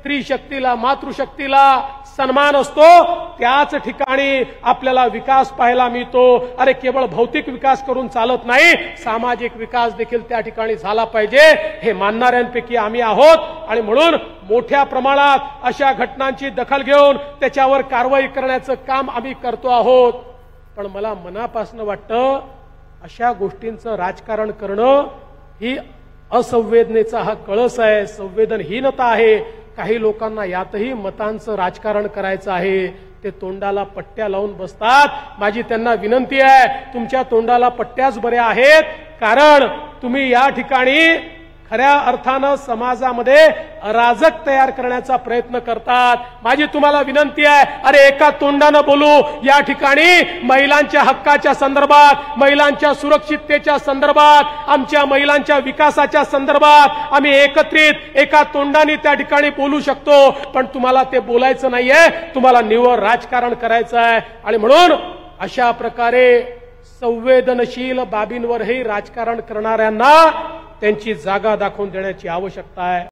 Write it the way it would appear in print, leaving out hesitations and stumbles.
स्त्री शक्तीला मातृशक्तीला सन्मान असतो त्याच ठिकाणी आपल्याला विकास पाहायला मिळतो। अरे केवळ भौतिक विकास करून चालत नाही, सामाजिक विकास देखील त्या ठिकाणी झाला पाहिजे हे मानणाऱ्यांपैकी आम्ही आहोत। आणि म्हणून मोठ्या प्रमाणात अशा घटनांची दखल घेऊन त्याच्यावर कारवाई करण्याचं काम आम्ही करतो आहोत। पण मला मनापासून वाटतं अशा गोष्टींचं राजकारण करणं ही असंवेदनेचा हा कळस आहे, संवेदनहीनता आहे। काही लोकांना यातही मतांचं राजकारण करायचं आहे, ते तोंडाला पट्ट्या लावून बसतात। माझी त्यांना विनंती आहे, तुमच्या तोंडाला पट्ट्याच बऱ्या आहेत, कारण तुम्ही या ठिकाणी खऱ्या अर्थानं समाजामध्ये अराजक तयार करण्याचा प्रयत्न करतात। माझी तुम्हाला विनंती आहे, अरे एका तोंडानं बोलू। या ठिकाणी महिलांच्या हक्काच्या संदर्भात, महिलांच्या सुरक्षिततेच्या संदर्भात, आमच्या महिलांच्या विकासाच्या संदर्भात आम्ही एकत्रित एका तोंडाने त्या ठिकाणी बोलू शकतो, पण तुम्हाला ते बोलायचं नाहीये, तुम्हाला निव्वळ राजकारण करायचं आहे। आणि म्हणून अशा प्रकारे संवेदनशील बाबींवरही राजकारण करणाऱ्यांना त्यांची जागा दाखवून देण्याची आवश्यकता आहे।